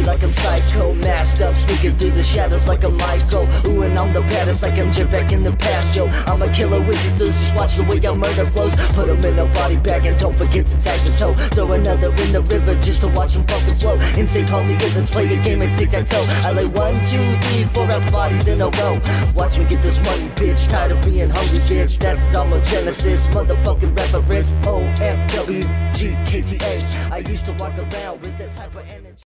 like I'm psycho, masked up, sneaking through the shadows like I'm Michael. Ooh, and I'm the baddest like I'm Jim back in the past, yo. I'm a killer with his dudes, just watch the way I murder flows. Put him in a body bag and don't forget to tag the toe. Throw another in the river just to watch him fucking flow. Insane, call me good, let's play a game and tic-tac-toe. I lay 1, 2, 3, 4 rap bodies in a row. Watch me get this money, bitch, tired of being hungry, bitch. That's Genesis, motherfucking reference. OFWGKTA. I used to walk around with that type of energy.